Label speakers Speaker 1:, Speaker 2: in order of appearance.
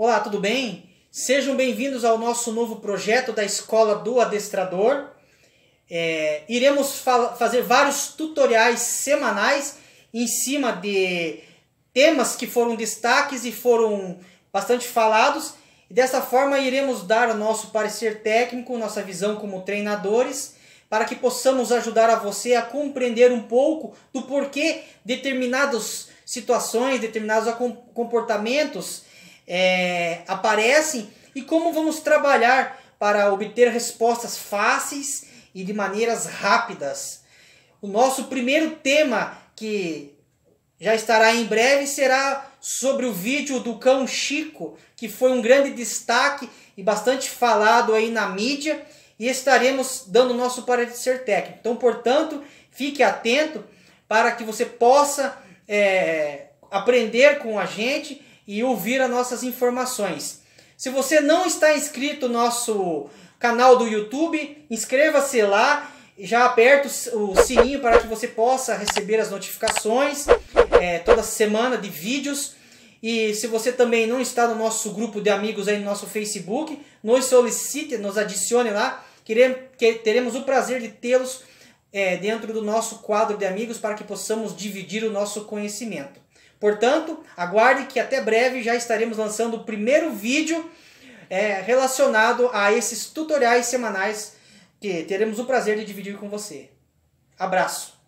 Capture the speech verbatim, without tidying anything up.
Speaker 1: Olá, tudo bem? Sejam bem-vindos ao nosso novo projeto da Escola do Adestrador. É, iremos fa- fazer vários tutoriais semanais em cima de temas que foram destaques e foram bastante falados. E dessa forma iremos dar o nosso parecer técnico, nossa visão como treinadores, para que possamos ajudar a você a compreender um pouco do porquê determinadas situações, determinados comportamentos é, aparecem e como vamos trabalhar para obter respostas fáceis e de maneiras rápidas. O nosso primeiro tema, que já estará em breve, será sobre o vídeo do cão Chico, que foi um grande destaque e bastante falado aí na mídia, e estaremos dando o nosso parecer técnico. Então, portanto, fique atento para que você possa é, aprender com a gente e ouvir as nossas informações. Se você não está inscrito no nosso canal do YouTube, inscreva-se lá, já aperta o sininho para que você possa receber as notificações é, toda semana de vídeos. E se você também não está no nosso grupo de amigos aí no nosso Facebook, nos solicite, nos adicione lá, que teremos o prazer de tê-los é, dentro do nosso quadro de amigos para que possamos dividir o nosso conhecimento. Portanto, aguarde que até breve já estaremos lançando o primeiro vídeo é, relacionado a esses tutoriais semanais que teremos o prazer de dividir com você. Abraço!